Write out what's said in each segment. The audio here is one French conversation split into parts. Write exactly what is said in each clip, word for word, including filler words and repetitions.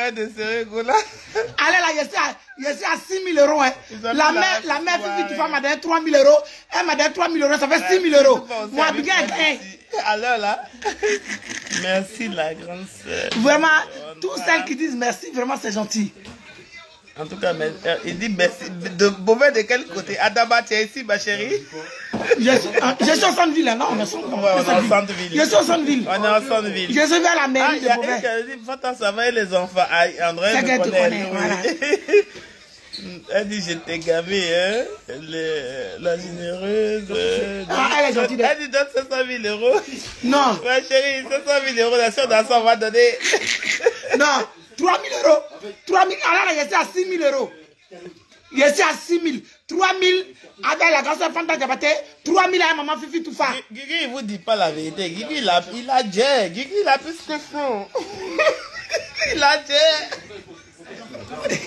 arrête de se rigoler. Allez là, je suis à, je suis à six mille euros. Hein. La mère, la mère Fifi, tu vois, m'a donné trois mille euros. Elle m'a donné trois mille euros, ça fait six mille euros. Moi, bien, alors là, merci la grande sœur. Vraiment, tous celles qui disent merci, vraiment, c'est gentil. En tout cas, mais, euh, il dit merci. De mauvais de quel côté? Adama, tu es ici, ma chérie? Je suis, je suis au centre-ville, là, non? On est au centre-ville. Je suis au centre-ville. On est au centre-ville. Je suis vers la mairie ah, de Beauvais. Il dit, faut ça va les enfants. Ah, André, c'est que tu connais, voilà. Elle dit, je t'ai gavé, hein? Le, la généreuse. Euh, ah, elle est gentille. De... Elle dit, donne cinq cent mille euros. Non. Ma chérie, cinq cent mille euros, la soeur d'enfant va donner. Non. trois mille euros. trois mille. Alors là, je suis à six mille euros. Je suis à six mille. trois mille avec la grande Fanta Diabaté. trois mille avec maman Fifi Toufa. Guigui, il ne vous dit pas la vérité. Guigui, il a, il a déjà. Guigui, il a plus que ça. Il a déjà.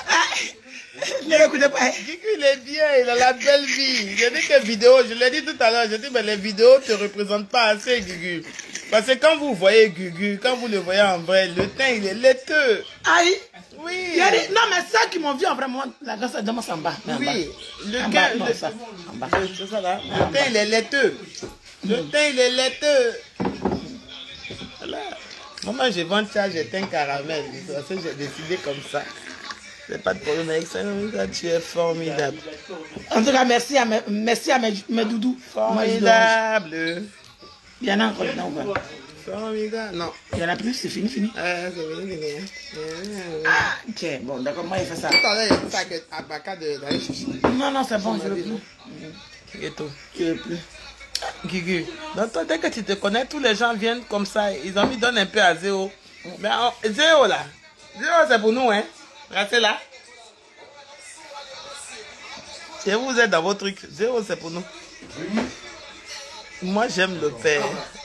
Ne l'écoutez pas. Guigui, il est bien. Il a la belle vie. Je dis que vidéo, je l'ai dit tout à l'heure. Je dis, mais les vidéos ne te représentent pas assez, Guigui. Parce que quand vous voyez Gugu, quand vous le voyez en vrai, le teint il est laiteux. Aïe. Oui. Il y a des... Non mais ceux qui m'ont vu en vrai, moi, la grâce à Dieu, c'est en bas. Oui. Le en teint, bas, non, le... ça. En bas. C'est ça là. Le teint il est laiteux. Le teint il est laiteux. Voilà. Maman, je vends ça, j'ai teint caramel. Parce que j'ai décidé comme ça. C'est pas de problème avec ça. Tu es formidable. En tout cas, merci à mes, merci à mes, mes doudous. Formidable. Il y en a encore dedans ou pas? Formidable. Non. Il y en a plus, c'est fini, fini. Ah, c'est fini, fini. Ah, ok, bon, d'accord, moi, il fait ça. Tout à l'heure, il a dit ça avec Abaka d'aller chercher. Non, non, c'est bon, je ne veux plus. Et tout. Je ne veux plus. Guigui, donc toi, dès que tu te connais, tous les gens viennent comme ça, ils ont mis, donnent un peu à zéro. Mais oh, zéro là. Zéro, c'est pour nous, hein. Restez là. Si vous êtes dans vos trucs, zéro, c'est pour nous. Moi, j'aime le père.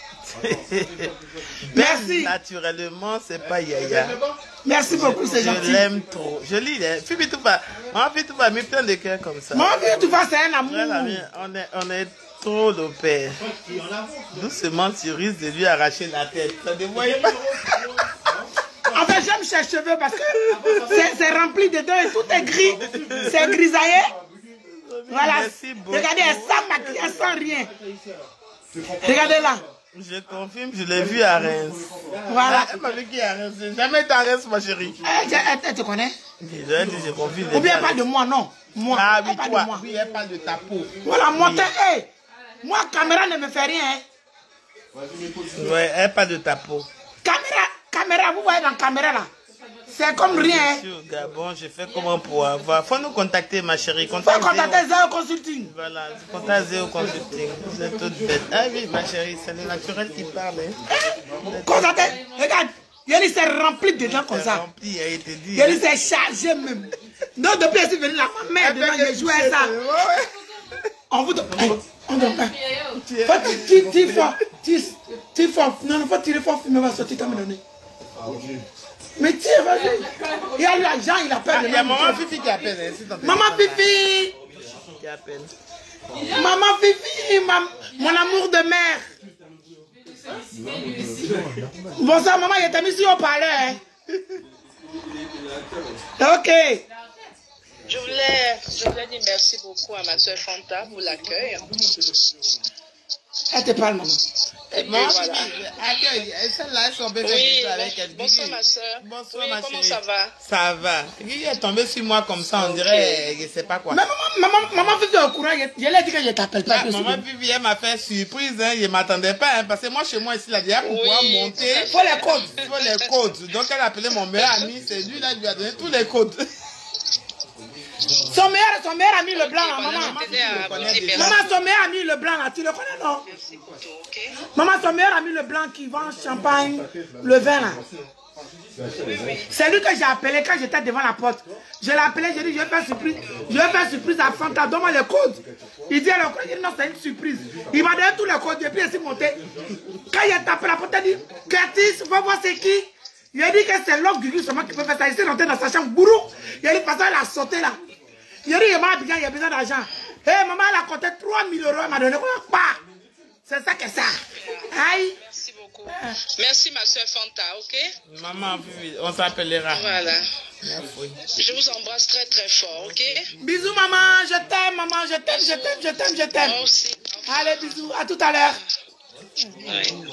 Merci. Naturellement, c'est pas Yaya. Merci beaucoup, c'est gentil. Je l'aime trop. Je lis, hein. Fifi Toufa. Maman Fifi Toufa a mis plein de cœurs comme ça. Maman Fifi Toufa, c'est un amour. On est, on est trop le père. Doucement, tu risques de lui arracher la tête. Ça ne voyait pas. En fait, j'aime ses cheveux parce que c'est rempli dedans et tout est gris. C'est grisaillé. Voilà. Regardez, elle sent maquillée, elle sent rien. Regardez là. Je confirme, je l'ai vu à Reims. Voilà. Elle m'a vu qui est à Reims. J'ai jamais été à Reims, ma chérie. Elle, elle, elle te connaît? Déjà, je confirme. Ou bien elle parle de moi, non. Moi. Ah oui, elle parle toi. de moi. Oui, elle parle de ta peau. Voilà, moi, oui. Hey, moi, caméra ne me fait rien. Hein. Ouais, elle parle de ta peau. Caméra, caméra, vous voyez dans la caméra là. C'est comme rien. Monsieur Gabon, je fais comment pour avoir. Faut nous contacter, ma chérie. Faut contacter Zéo Consulting. Voilà, contacte Zéo Consulting. Vous êtes toute bête. Ah oui, ma chérie, c'est le naturel qui parle. Hein. Contactez, regarde. Yéli s'est rempli dedans comme ça. Rempli, il te dit. Yéli s'est chargé même. Donc depuis elle est venue là, ma mère dedans, j'ai joué ça. On vous donne. On donne pas. Faut tirer fort. Tire fort. Non, non, faut tirer fort. Il va sortir comme donné. Mais tire, vas-y. Il y a l'argent, il appelle. Il y a maman Fifi qui appelle. Maman Fifi. Qui appelle. Maman Fifi, mon amour de mère. Bonsoir maman, il t'a mis sur au palais. Ok. Je voulais, je voulais dire merci beaucoup à ma soeur Fanta pour l'accueil. Elle te parle, maman. Et puis, voilà. Accueil, celle-là, elles sont bien oui, avec elle. Bonsoir ma soeur. Bonsoir oui, ma comment chérie. ça va? Ça va. Il est tombé sur moi comme ça, on okay. dirait, je sais pas quoi. Mais maman, maman, maman Fifi est au courant, je lui ai dit que je t'appelle pas. Ah, maman Fifi, elle m'a fait surprise, hein, je ne m'attendais pas, hein, parce que moi, chez moi, ici, là, déjà, pour oui, pouvoir monter, il faut les codes. Il faut les codes. Donc, elle a appelé mon meilleur ami, c'est lui, là, il lui a donné tous les codes. Son meilleur, son meilleur ami le blanc, là, maman. Maman, son meilleur ami le blanc, là, tu le connais, non? Maman, son meilleur ami le blanc qui vend champagne, le vin, là. C'est lui que j'ai appelé quand j'étais devant la porte. Je l'ai appelé, j'ai dit, je vais faire surprise. Je vais faire surprise à Fanta, donne-moi les codes. Il dit, le code, il dit, non, c'est une surprise. Il m'a donné tous les codes, et puis il s'est monté. Quand il a tapé la porte, il a dit, Curtis, va voir c'est qui. Il a dit que c'est l'homme Gugu seulement qui peut faire ça. Il s'est rentré dans sa chambre, bourrou. Il a dit, parce qu'il a sauté là. Il a dit, il a besoin d'argent. Hé, hey, maman, elle a compté trois mille euros, elle m'a donné quoi? C'est ça que ça. Aïe. Merci beaucoup. beaucoup. Merci, ma soeur Fanta, ok? Maman, on s'appellera. Voilà. Merci. Je vous embrasse très, très fort, ok? Bisous, maman. Je t'aime, maman. Je t'aime, je t'aime, je t'aime, je t'aime. Moi aussi. Allez, bisous. À tout à l'heure. Oui.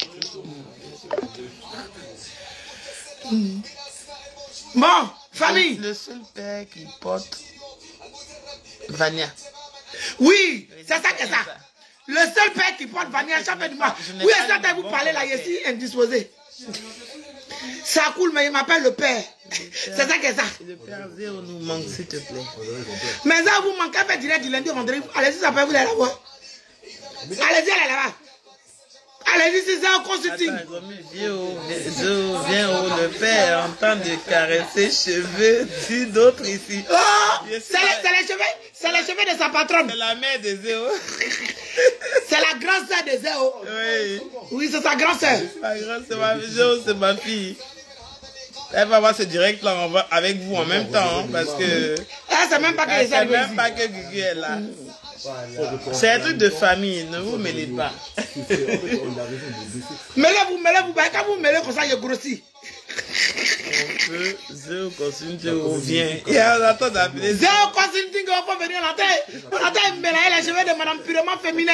Bon, famille. Le seul père qui porte Vania. Oui, c'est ça que ça. Le seul père qui porte Vania chaque fin du mois. Oui, est-ce que vous parlez là, ici, indisposé. Ça coule, mais il m'appelle le père. C'est ça que ça. Le père Zéo nous manque, s'il te plaît. Mais ça, vous manquez à faire direct du lundi au vendredi. Allez-y, ça peut vous aller là-bas. Allez-y, allez là-bas. Allez-y, c'est ça, consulting. Zéo, viens où le père en train de caresser cheveux d'autres ici. Oh, c'est les, les cheveux, c'est les cheveux de sa patronne. C'est la mère de Zéo. C'est la grande sœur de Zéo. Oui. Oui, c'est sa grande sœur. Ma grande, c'est ma Zéo, c'est ma fille. Elle va voir ce direct là avec vous en même temps, hein, parce que. Elle sait même pas que elle les sait même pas que Gugu est là. C'est un truc de famille, ne vous mêlez pas. Mêlez-vous, mêlez-vous, quand vous mêlez comme ça, il grossit. On peut, Zéo Consulting, on vient. Et on attend d'appeler. Zéo Consulting, on peut venir, on attend, on attend mélanger les cheveux de madame purement féminin.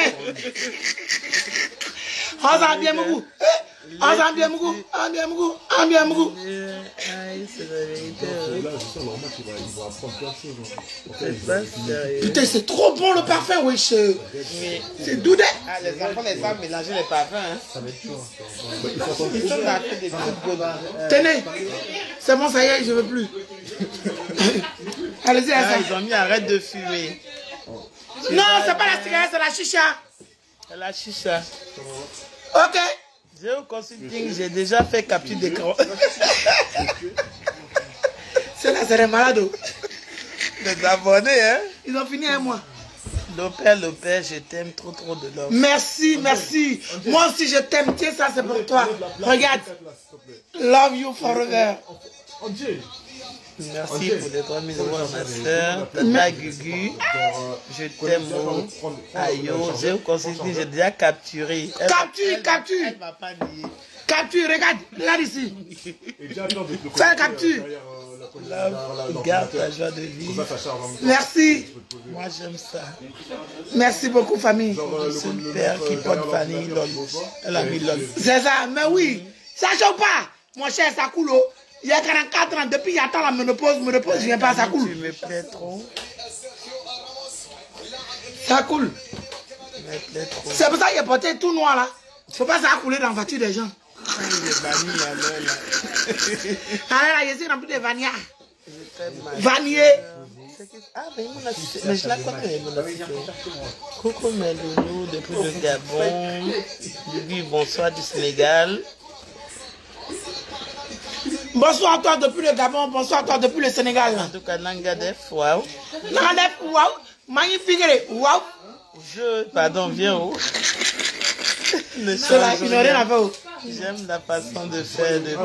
On s'en vient, beaucoup. On s'en vient, beaucoup. On vient, beaucoup. On vient, beaucoup. Putain, c'est trop bon le parfum, wesh. C'est doudé. Ah, les enfants les savent mélanger les parfums. Hein. Ça va être chaud. Ils sont là, des petites. Tenez, c'est bon, ça y est, je veux plus. Allez-y, ah, ils ont mis arrête de fumer. Non, c'est pas la cigarette, c'est la chicha. C'est la chicha. Ok. Zéo Consulting, j'ai déjà fait capture d'écran. C'est là, c'est les malades. Les abonnés, hein. Ils ont fini un mois. Lopère, Lopère, je t'aime trop, trop de l'homme. Merci, merci. Moi aussi, je t'aime. Tiens, ça, c'est pour toi. Regarde. Love you forever. Merci pour les trois mille euros, ma soeur. Tata Gugu, je t'aime. Ayo, Zéo Consulting, j'ai déjà capturé. Elle capture, va, capture. Elle va pas nier. Capture, regarde, regarde ici. Fais capture. Love, garde ta joie de vivre. Merci. Moi, j'aime ça. Merci beaucoup, famille. C'est le père qui porte Fanny, lol. Elle a mis lol. C'est ça, mais oui. Ça chauffe pas. Mon cher, ça coule. Il y a quarante-quatre ans, depuis qu'il attend la ménopause, ménopause, je viens pas, ça coule. Tu me plais trop. Ça coule. C'est pour ça qu'il est porté tout noir là. Il ne faut pas ça couler dans la voiture des gens. Il est banni alors là. Alors là, je suis rempli de Vania. Vanier. Ah, mais mais je la connais. Coucou mes loulous depuis le Gabon. Gugu, bonsoir du Sénégal. Bonsoir à toi depuis le Gabon, bonsoir à toi depuis le Sénégal. En tout cas, Nangadef, waouh. Nangadef, waouh. Magnifique, waouh. Je, pardon, viens où? Ne là, il n'a rien à faire. J'aime la façon de faire de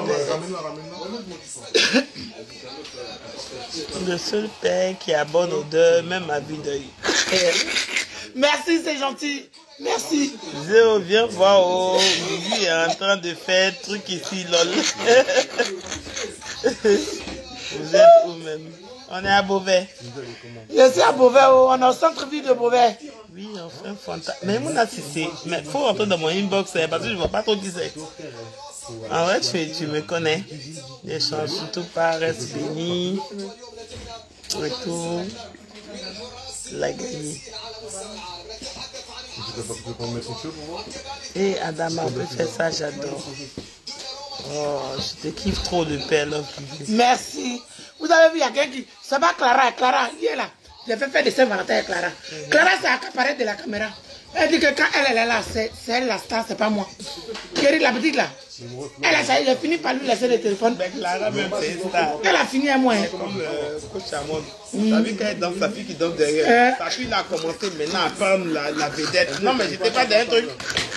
père. Le seul père qui a bonne odeur, même à vue d'œil. Merci, c'est gentil. Merci. Zéo, viens voir. Oh, Gugu est en train de faire truc ici, lol. Vous êtes où même? On est à Beauvais. Je suis à Beauvais, oh, on est au centre-ville de Beauvais. Oui, on fait un fantasme. Mais mon assisté, mais il faut rentrer dans mon inbox parce que je ne vois pas trop qui c'est. En vrai, tu, tu me connais. N'échange surtout pas, reste béni. Et tout. La gagné. Et Adama, on peut faire ça, j'adore. Oh, je te kiffe trop le père Love. Merci. Vous avez vu, il y a quelqu'un qui... C'est pas Clara, Clara, il est là. J'ai fait faire des Saint-Valentin avec Clara. Mm-hmm. Clara, c'est accaparé de la caméra. Elle dit que quand elle, elle est là, c'est elle la star, c'est pas moi. Kéry, la petite là. Elle a, elle a fini par lui laisser le téléphone. Mais Clara, même, c'est une star. Elle a fini à moi. C'est comme euh, Coach Amon. Mm. T'as vu quand elle danse, sa fille qui danse derrière. Euh. Sa fille, là, a commencé maintenant à prendre la, la vedette. Non, mais j'étais pas dans un truc.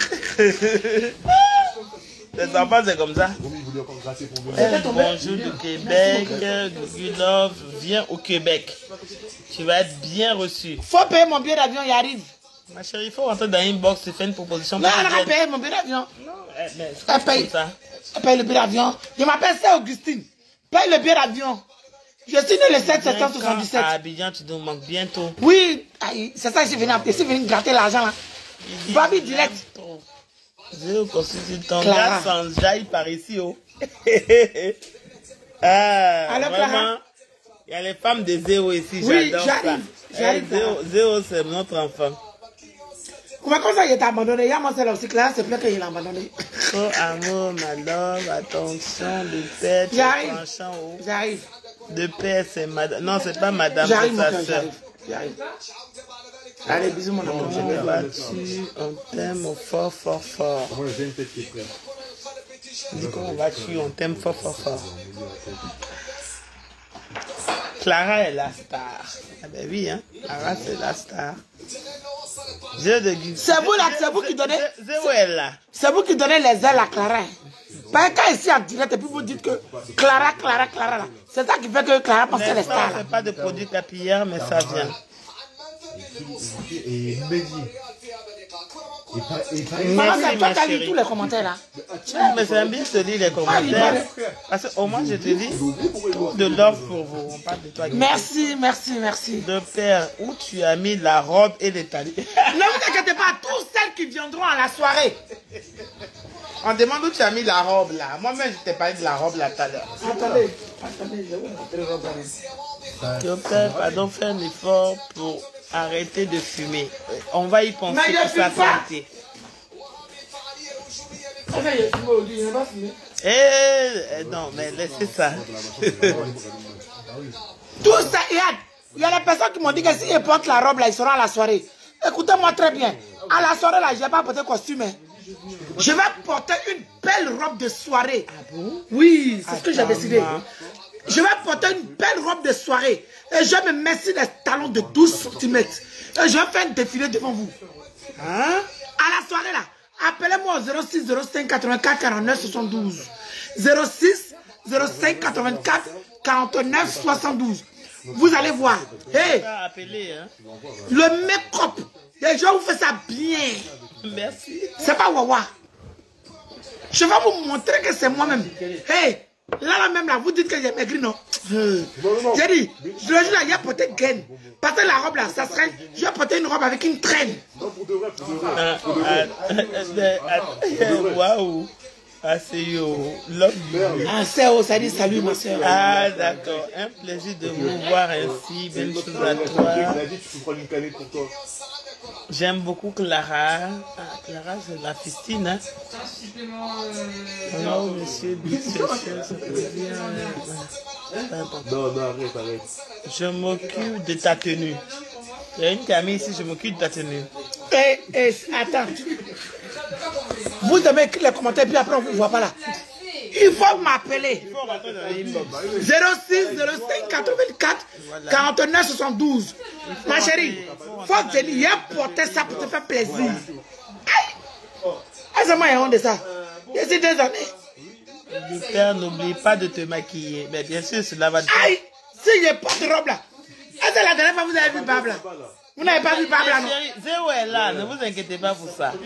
Les enfants, c'est comme ça. Hey, bonjour du Québec, Gugu Love, viens au Québec. Tu vas être bien reçu. Faut payer mon billet d'avion, il arrive. Ma chérie, il faut rentrer dans une box et faire une proposition. Non, on a payé mon billet d'avion. Non, Elle paye, elle paye le billet d'avion. Je m'appelle c'est Augustine. Paye le billet d'avion. Je suis né le sept septembre soixante-dix-sept. À Abidjan, tu nous manques bientôt. Oui, c'est ça que je suis venu, je suis venu gratter l'argent là. Babi direct. Je constitue ton gars sans jaille par ici. Oh. ah, alors, vraiment, Clara? Il y a les femmes de Zéo ici, oui, j'adore ça. J'arrive. Zéo, Zéo c'est notre enfant. Comment comme ça il t'a abandonné? Il y a moi c'est là aussi, Clara, c'est plus qu'il a abandonné. Oh amour, ma love, attention, de paix, j'arrive. Oh. J'arrive. De paix, c'est madame. Non, c'est pas madame, c'est sa soeur. J'arrive. Allez, bisous mon amour. Je me vas-tu, on t'aime fort, fort, fort. Moi j'ai une tête qui est prête. Dis comment vas-tu, on t'aime fort, fort, fort. Clara est la star. Ah ben oui, hein. Clara c'est la star. C'est vous là, c'est vous qui donnez. Zéo est là. C'est vous qui donnez les ailes à Clara. Parce que quand ici en direct et puis vous dites que Clara, Clara, Clara là. C'est ça qui fait que Clara pense qu'elle est star. On ne fait pas de produits capillaires, mais ça vient. Et Maman, c'est toi qui as lu tous les commentaires là. Mais c'est bien de lire les commentaires. Parce qu'au moins je te dis de l'offre pour vous. On parle de toi. Merci, merci, merci. De père, où tu as mis la robe et les talons. Ne vous inquiétez pas, tous celles qui viendront à la soirée. On demande où tu as mis la robe là. Moi-même, je t'ai parlé de la robe là tout à l'heure. Attendez, attendez, je vais vous montrer la robe. De père, pardon, fais un effort pour arrêter de fumer. On va y penser pour sa santé. Eh, non, mais laissez ça. Tout ça, il y a des personnes qui m'ont dit que si ils portent la robe là, ils seront à la soirée. Écoutez-moi très bien. À la soirée là, je n'ai pas porté costume. Hein. Je vais porter une belle robe de soirée. Ah bon? Oui, c'est ce que j'ai décidé. Je vais porter une belle robe de soirée. Et je vais me mettre sur des talons de douze centimètres. Et je vais faire un défilé devant vous. Hein? À la soirée là, appelez-moi au zéro six zéro cinq quatre-vingt-quatre quarante-neuf soixante-douze. zéro six zéro cinq quatre-vingt-quatre quarante-neuf soixante-douze. Vous allez voir. Hey, le make-up. Je vais vous faire ça bien. Merci. C'est pas Wawa. Je vais vous montrer que c'est moi-même. Hey, là, là même là, vous dites que j'ai maigri, non? Euh. J'ai dit, je le jour là, il y a porté gaine. Parce que la robe là, ça serait. Je vais porter une robe avec une traîne. Non, pour de vrai, pour de vrai. Waouh. Ah, c'est yo. Love you. Ah, c'est oh, ça dit salut, ma soeur. Ah, d'accord. Un plaisir de vous voir ainsi. Belle chose à toi. J'aime beaucoup Clara. Ah, Clara, c'est la fistine. Hein? Oh, monsieur, Non, non, arrête, arrête. je m'occupe de ta tenue. Il y a une camille ici, je m'occupe de ta tenue. Eh, eh, attends. Vous devez écrire les commentaires, puis après on ne vous voit pas là. Il faut m'appeler. zéro six zéro cinq quatre-vingt-quatre quarante-neuf soixante-douze. Ma chérie, faut venir porter ça pour te faire plaisir. Aïe. Est-ce que moi j'ai honte de ça? Il y a des années. Le père, n'oublie pas de te maquiller. Mais bien sûr, cela va te faire. Aïe, si je porte robe là. Est-ce que la dernière fois vous avez vu Bab là? Vous n'avez pas vu Bab là, non? Zéo est là, ne vous inquiétez pas pour ça.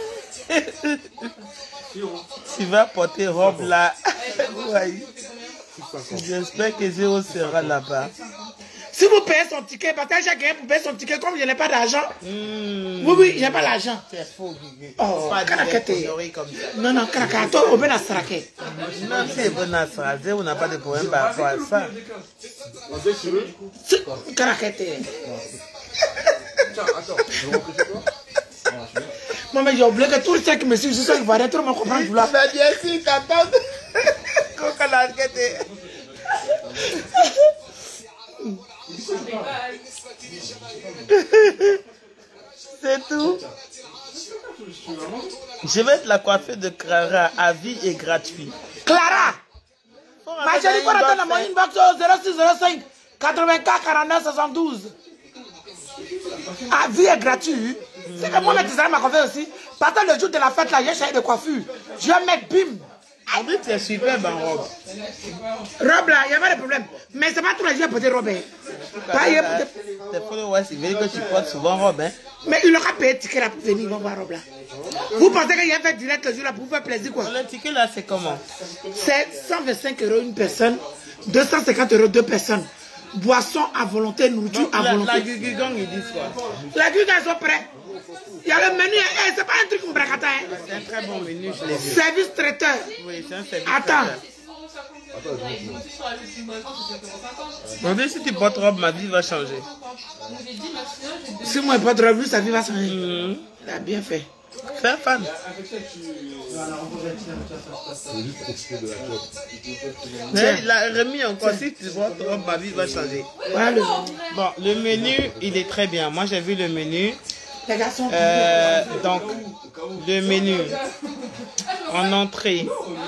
Tu vas porter robe là. Oui. J'espère que Zéo sera là-bas. Si vous payez son ticket, parce que j'ai gagné pour payer son ticket, comme je n'ai pas d'argent. Mmh. Oui, oui, je n'ai pas l'argent. C'est faux. Oh, pas Karakate. comme ça. Non, non, Karakate, toi, au bien à Sarake. Non, c'est bon à ça. Zéo n'a pas de problème par rapport à ça. Karakate. Moi, mais j'ai oublié que tous les gens qui me suivent, ce soir, ils vont arrêter de me comprendre. Mais bien sûr, t'attends. Coca la tête. C'est tout. Je vais être la coiffure de Clara à vie et gratuit. Clara! Ma chérie, pour attendre mon inbox au zéro six zéro cinq quatre-vingt-quatre quarante-neuf soixante-douze. À vie est gratuit. C'est que moi, je vais ma coiffure aussi. Parce que le jour de la fête, là, j'ai changé de coiffure. Je vais mettre bim. On dit que c'est superbe en robe. Robe là, il n'y a pas de problème. Mais c'est pas tous les jours pour porter robe. C'est pour le ouais, c'est vrai que tu portes souvent robe. Hein? Mais il aura payé ticket là pour venir, il va voir robe là. Vous pensez qu'il y a fait direct le jour là pour vous faire plaisir quoi? Le ticket là, c'est comment? C'est cent vingt-cinq euros une personne, deux cent cinquante euros deux personnes. Boisson à volonté, nourriture Donc, à la, volonté. la Gugugang, ils disent quoi? Les Gugugang sont prêts. Il y a le menu, eh, c'est pas un truc bracata. Hein. C'est un très bon menu, je l'ai vu. Service traiteur. Oui, c'est un service Attends. traiteur. On dit si tu portes robe, ma vie va changer. Si moi je porte robe, sa vie va changer. Mmh. Il a bien fait. C'est un fan. Mais il a remis encore, si tu portes robe, ma vie va changer. Voilà le Bon, le menu, il est très bien. Moi, j'ai vu le menu. Les garçons. Euh, donc, le menu en entrée,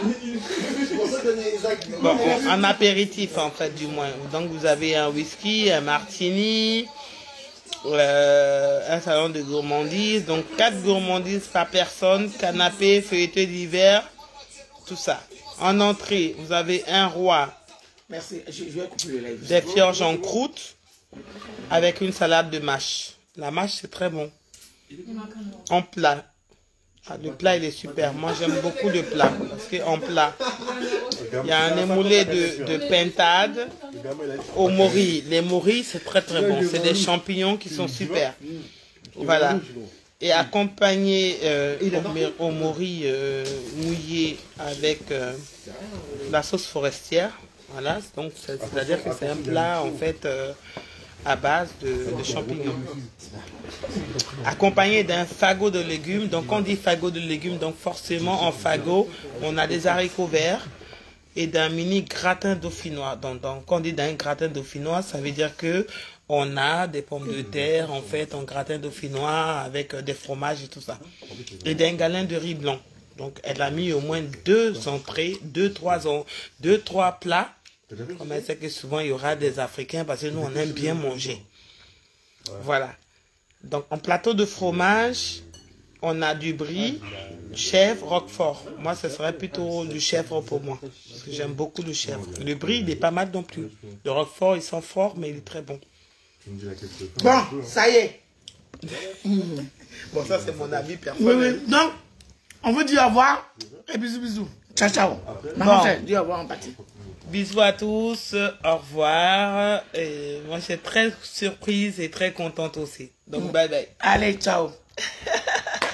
bon, en apéritif en fait du moins. Donc, vous avez un whisky, un martini, euh, un salon de gourmandise. Donc, quatre gourmandises par personne, canapé, feuilleté d'hiver, tout ça. En entrée, vous avez un roi, Merci, je, je vais couper le live. des fiorges en croûte avec une salade de mâche. La mâche, c'est très bon. En plat. Ah, le plat, il est super. Moi, j'aime beaucoup le plat. Parce qu'en plat, il y a un émoulé de, de pintade au mori. Les moris, c'est très très bon. C'est des champignons qui sont super. Voilà. Et accompagné euh, au, au mori euh, mouillé avec euh, la sauce forestière. Voilà. Donc, c'est-à-dire que c'est un plat, en fait, euh, à base de, de champignons. Accompagné d'un fagot de légumes. Donc quand on dit fagot de légumes, donc forcément en fagot, on a des haricots verts et d'un mini gratin dauphinois. Donc, donc quand on dit d'un gratin dauphinois, ça veut dire que on a des pommes de terre en fait en gratin dauphinois avec des fromages et tout ça. Et d'un galin de riz blanc. Donc elle a mis au moins deux entrées, deux, trois, deux, trois plats. Comme elle sait que souvent il y aura des Africains parce que nous on aime bien manger. Voilà. Donc en plateau de fromage, on a du brie, chèvre, roquefort. Moi ce serait plutôt du chèvre pour moi. Parce que j'aime beaucoup le chèvre. Le brie il est pas mal non plus. Le roquefort il sent fort mais il est très bon. Bon, ça y est. Bon ça c'est mon avis personnel. Oui, oui. Donc, on vous dit au revoir et bisous bisous. Ciao ciao. Maman fait, dis au revoir en partie. Bisous à tous, au revoir. Et moi, je suis très surprise et très contente aussi. Donc, bye bye. Allez, ciao.